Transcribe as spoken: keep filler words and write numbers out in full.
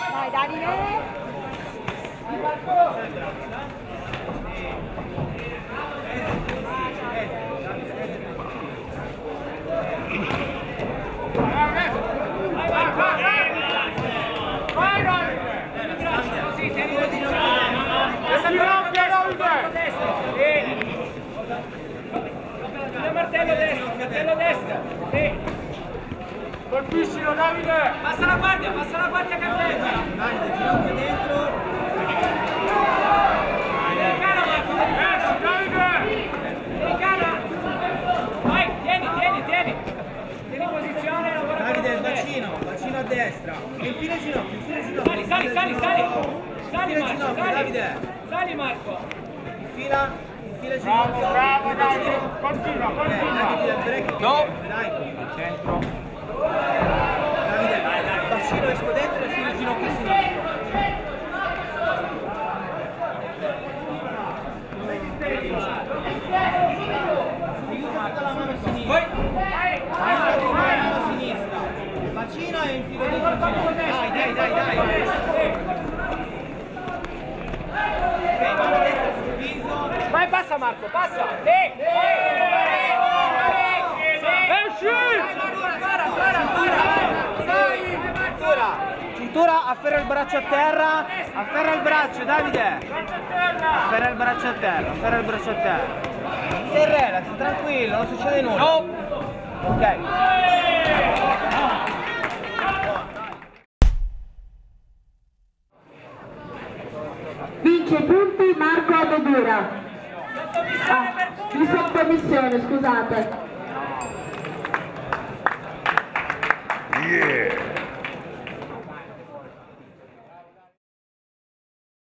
Vai Davide. Martello destro, martello destro. Sì. Colpiscilo Davide. Passa la guardia, passa la guardia Cappella. Davide, ginocchio dentro. Delicata Marco, delicata. Davide. Delicata. Vai, tieni, tieni, tieni. Tieni posizione, lavora. Davide, bacino, bacino a destra. E infine ginocchio, infine ginocchio. Sali, sali, sali, sali. Sali Marco, ginocchio, sali. Davide. Sali Marco. Infila, infila ginocchio. Bravo, Davide. Continua, continua. No. Dai, al centro. Davide, bacino esco dentro e fino ginocchio sinistro. Aiuta con la mano sinistra. Aiuta con la mano sinistra. Bacino e infilo dentro il ginocchio. Dai, dai, dai, dai. Ok, mano destra sul viso. Vai, passa Marco, passa. Sì. Cintura, afferra il braccio a terra, afferra il braccio, Davide. Afferra il braccio a terra, afferra il braccio a terra. Sei relax, tranquillo, non succede nulla. No. Ok. Vince punti Marco Abedura. Ah, di sottomissione, scusate. Yeah.